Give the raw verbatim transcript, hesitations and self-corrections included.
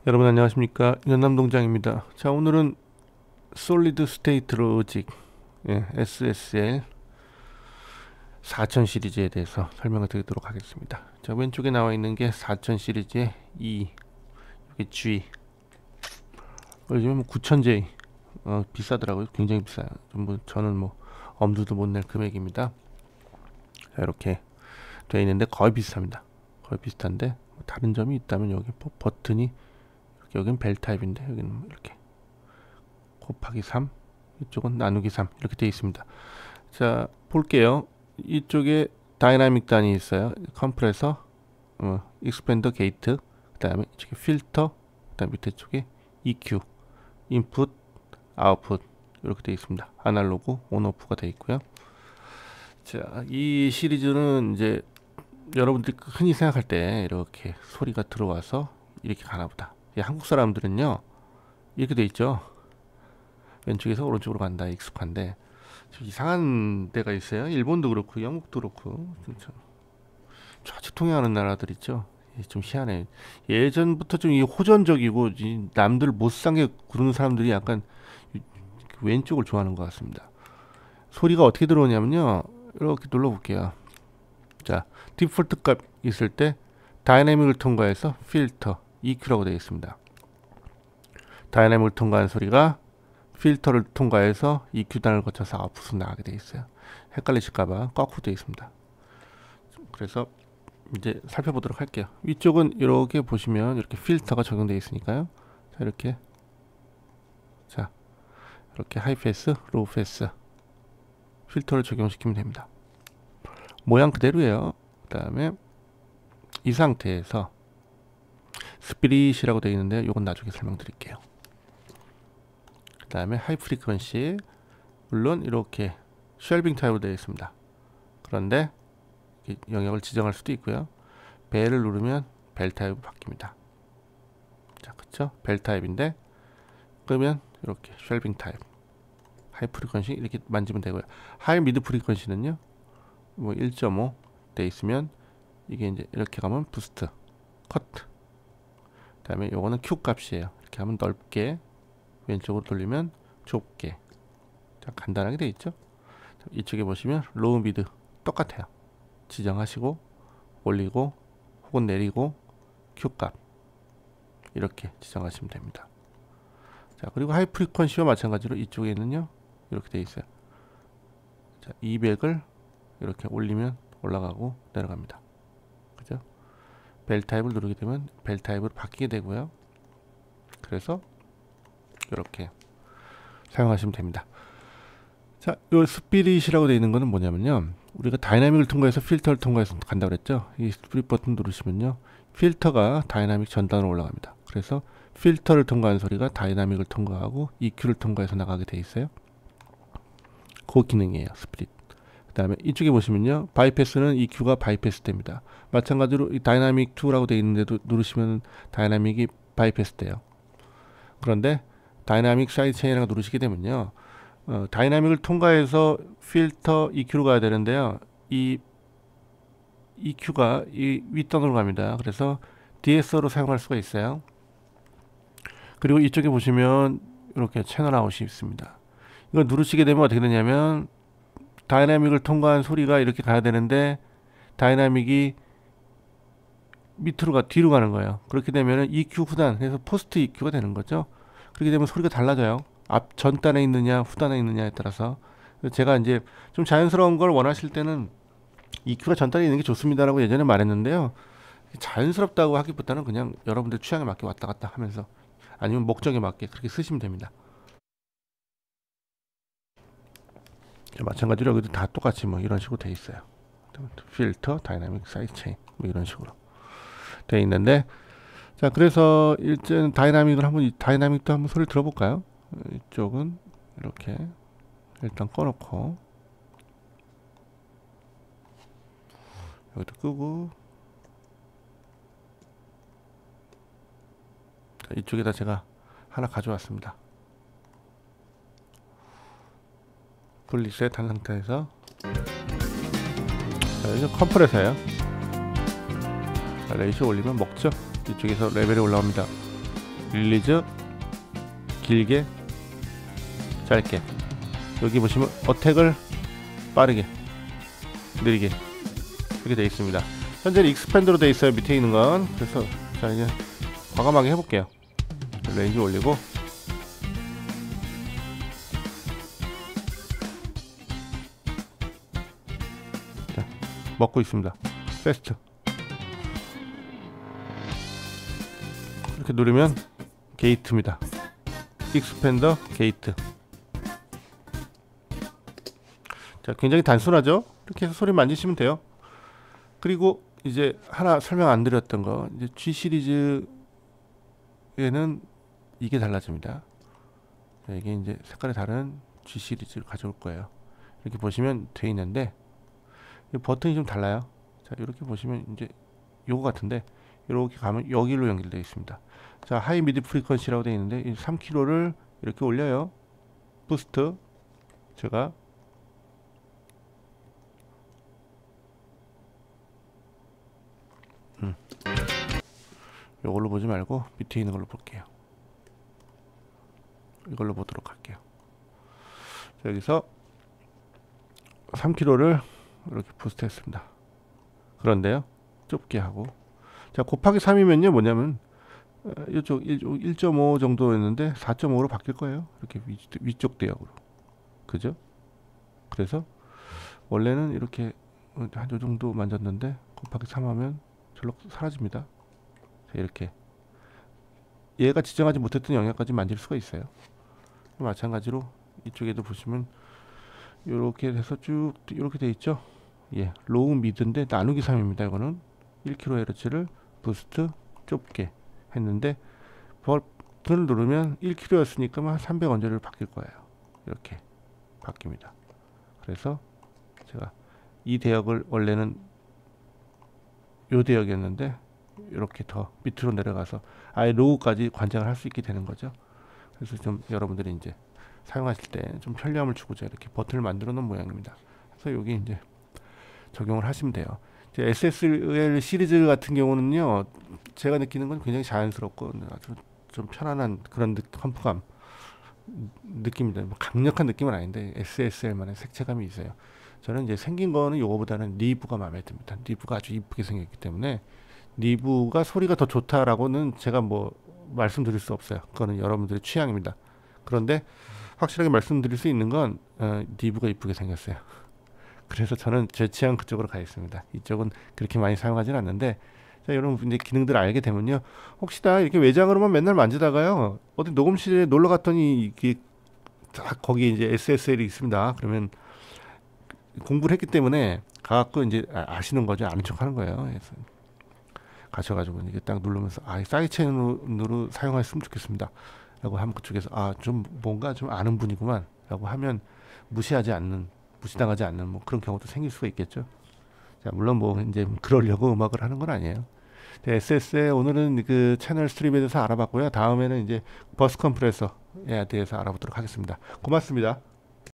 여러분 안녕하십니까, 연남동장입니다. 자, 오늘은 솔리드 스테이트 로직, 예, 에스에스엘 사천 시리즈에 대해서 설명을 드리도록 하겠습니다. 자, 왼쪽에 나와 있는 게 사천 시리즈의 E, 이게 G. 요즘은 구천 제이, 어, 비싸더라고요. 굉장히 비싸요. 뭐 저는 뭐 엄두도 못 낼 금액입니다. 자, 이렇게 되어 있는데 거의 비슷합니다. 거의 비슷한데 다른 점이 있다면 여기 버튼이, 여기는 벨 타입인데 여기는 이렇게 곱하기 삼, 이쪽은 나누기 삼 이렇게 되어 있습니다. 자, 볼게요. 이쪽에 다이나믹 단이 있어요. 컴프레서, 어, 익스펜더 게이트, 그 다음에 이쪽에 필터, 그 다음 밑에 쪽에 이큐, 인풋, 아웃풋 이렇게 되어 있습니다. 아날로그, 온오프가 되어 있고요. 자, 이 시리즈는 이제 여러분들이 흔히 생각할 때 이렇게 소리가 들어와서 이렇게 가나보다. 한국 사람들은요 이렇게 돼 있죠. 왼쪽에서 오른쪽으로 간다, 익숙한데 이상한 데가 있어요. 일본도 그렇고 영국도 그렇고 좌측통행하는 나라들 있죠. 좀 희한해. 예전부터 좀 이 호전적이고 이 남들 못 산게 구르는 사람들이 약간 왼쪽을 좋아하는 것 같습니다. 소리가 어떻게 들어오냐면요, 이렇게 눌러볼게요. 자, 디폴트 값 있을 때 다이내믹을 통과해서 필터, 이큐라고 되어 있습니다. 다이내믹을 통과한 소리가 필터를 통과해서 이큐 단을 거쳐서 아웃풋으로 나가게 되어 있어요. 헷갈리실까봐 거꾸로 되어 있습니다. 그래서 이제 살펴보도록 할게요. 위쪽은 이렇게 보시면 이렇게 필터가 적용되어 있으니까요. 자, 이렇게 자 이렇게 하이 패스, 로우 패스 필터를 적용시키면 됩니다. 모양 그대로예요. 그 다음에 이 상태에서 스피릿이라고 되어 있는데 이건 나중에 설명드릴게요. 그 다음에 하이 프리퀀시, 물론 이렇게 쉘빙 타입으로 되어 있습니다. 그런데 영역을 지정할 수도 있고요. 벨을 누르면 벨 타입으로 바뀝니다. 자, 그쵸? 벨 타입인데 그러면 이렇게 쉘빙 타입, 하이 프리퀀시 이렇게 만지면 되고요. 하이 미드 프리퀀시는요 뭐 일 점 오 돼 있으면 이게 이제 이렇게 가면 부스트, 커트. 그 다음에 요거는 Q 값이에요. 이렇게 하면 넓게, 왼쪽으로 돌리면 좁게. 자, 간단하게 돼 있죠. 이쪽에 보시면 로우 미드 똑같아요. 지정하시고 올리고 혹은 내리고 Q 값 이렇게 지정하시면 됩니다. 자, 그리고 하이 프리퀀시와 마찬가지로 이쪽에는요 이렇게 돼 있어요. 자, 이백을 이렇게 올리면 올라가고 내려갑니다. 그죠? 벨 타입을 누르게 되면 벨 타입으로 바뀌게 되고요. 그래서 이렇게 사용하시면 됩니다. 자, 요 스피릿이라고 되어 있는 거는 뭐냐면요, 우리가 다이나믹을 통과해서 필터를 통과해서 간다고 그랬죠. 이 스피릿 버튼 누르시면요 필터가 다이나믹 전단으로 올라갑니다. 그래서 필터를 통과한 소리가 다이나믹을 통과하고 이큐를 통과해서 나가게 되어 있어요. 그 기능이에요, 스피릿. 그 다음에 이쪽에 보시면요, 바이패스는 이큐가 바이패스 됩니다. 마찬가지로 이 다이나믹 이라고 되어 있는데도 누르시면 다이나믹이 바이패스 돼요. 그런데 다이나믹 사이드 체인이라고 누르시게 되면요, 어, 다이나믹을 통과해서 필터 이큐로 가야 되는데요, 이 이큐가 이 윗단으로 갑니다. 그래서 디에스오로 사용할 수가 있어요. 그리고 이쪽에 보시면 이렇게 채널 아웃이 있습니다. 이걸 누르시게 되면 어떻게 되냐면 다이나믹을 통과한 소리가 이렇게 가야 되는데 다이나믹이 밑으로 가, 뒤로 가는 거예요. 그렇게 되면 이큐 후단, 그래서 포스트 이큐가 되는 거죠. 그렇게 되면 소리가 달라져요. 앞 전단에 있느냐 후단에 있느냐에 따라서. 제가 이제 좀 자연스러운 걸 원하실 때는 이큐가 전단에 있는 게 좋습니다라고 예전에 말했는데요, 자연스럽다고 하기보다는 그냥 여러분들 취향에 맞게 왔다 갔다 하면서, 아니면 목적에 맞게 그렇게 쓰시면 됩니다. 마찬가지로 여기도 다 똑같이 뭐 이런 식으로 돼 있어요. 필터, 다이나믹 사이드 체인 뭐 이런 식으로 돼 있는데, 자, 그래서 일단 다이나믹을 한번 다이나믹도 한번 소리 들어볼까요? 이쪽은 이렇게 일단 꺼놓고 여기도 끄고, 자, 이쪽에다 제가 하나 가져왔습니다. 분리셋 한 상태에서, 자, 이제 컴프레서예요. 자, 레이쇼 올리면 먹죠. 이쪽에서 레벨이 올라옵니다. 릴리즈 길게 짧게. 여기 보시면 어택을 빠르게 느리게 이렇게 되어 있습니다. 현재는 익스팬드로 되어 있어요. 밑에 있는 건. 그래서 자 이제 과감하게 해볼게요. 레인지 올리고 자, 먹고 있습니다. 패스트 이렇게 누르면 게이트입니다. 익스팬더 게이트. 자, 굉장히 단순하죠? 이렇게 해서 소리 만지시면 돼요. 그리고 이제 하나 설명 안 드렸던 거, 이제 G 시리즈에는 이게 달라집니다. 자, 이게 이제 색깔이 다른 G 시리즈를 가져올 거예요. 이렇게 보시면 돼 있는데 이 버튼이 좀 달라요. 자, 이렇게 보시면 이제 요거 같은데 이렇게 가면 여기로 연결되어 있습니다. 자, 하이 미드 프리퀀시라고 되어 있는데 이 삼 킬로미터를 이렇게 올려요. 부스트 제가 음. 이걸로 보지 말고 밑에 있는 걸로 볼게요. 이걸로 보도록 할게요. 자, 여기서 삼 킬로미터를 이렇게 부스트 했습니다. 그런데요, 좁게 하고, 자, 곱하기 삼이면요 뭐냐면 어, 이쪽 일 점 오 정도였는데 사 점 오로 바뀔 거예요. 이렇게 위, 위쪽 대역으로. 그죠? 그래서 원래는 이렇게 한 요 정도 만졌는데 곱하기 삼 하면 절로 사라집니다. 자, 이렇게 얘가 지정하지 못했던 영역까지 만질 수가 있어요. 마찬가지로 이쪽에도 보시면 이렇게 해서 쭉 이렇게 돼 있죠. 예, 로우 미드인데 나누기 삼입니다. 이거는 일 킬로헤르츠를 부스트 좁게 했는데 버튼을 누르면 일 킬로였으니까 한 삼백 언저리로 바뀔 거예요. 이렇게 바뀝니다. 그래서 제가 이 대역을 원래는 요 대역이었는데 이렇게 더 밑으로 내려가서 아예 로우까지 관장을 할 수 있게 되는 거죠. 그래서 좀 여러분들이 이제 사용하실 때 좀 편리함을 주고자 이렇게 버튼을 만들어 놓은 모양입니다. 그래서 여기 이제 적용을 하시면 돼요. 이제 에스에스엘 시리즈 같은 경우는요, 제가 느끼는 건 굉장히 자연스럽고 아주 좀 편안한 그런 느, 컴프감 느낌입니다. 뭐 강력한 느낌은 아닌데 에스에스엘만의 색채감이 있어요. 저는 이제 생긴 거는 요거보다는 니브가 마음에 듭니다. 니브가 아주 이쁘게 생겼기 때문에 니브가 소리가 더 좋다라고는 제가 뭐 말씀드릴 수 없어요. 그거는 여러분들의 취향입니다. 그런데 확실하게 말씀드릴 수 있는 건 어, 니브가 이쁘게 생겼어요. 그래서 저는 제 취향 그쪽으로 가 있습니다. 이쪽은 그렇게 많이 사용하지는 않는데, 자, 여러분 이제 기능들을 알게 되면요, 혹시나 이렇게 외장으로만 맨날 만지다가요 어디 녹음실에 놀러 갔더니 이게 딱 거기 이제 에스에스엘이 있습니다. 그러면 공부를 했기 때문에 가갖고 이제 아시는 거죠. 아는 척 하는 거예요. 그래서 가셔가지고 이게 딱 누르면서 아, 사이드체인으로 사용했으면 좋겠습니다 라고 하면 그쪽에서 아, 좀 뭔가 좀 아는 분이구만 라고 하면 무시하지 않는, 무시당하지 않는 뭐 그런 경우도 생길 수가 있겠죠. 자, 물론 뭐 이제 그러려고 음악을 하는 건 아니에요. 에스에스에 오늘은 그 채널 스트립에 대해서 알아봤고요. 다음에는 이제 버스 컴프레서에 대해서 알아보도록 하겠습니다. 고맙습니다.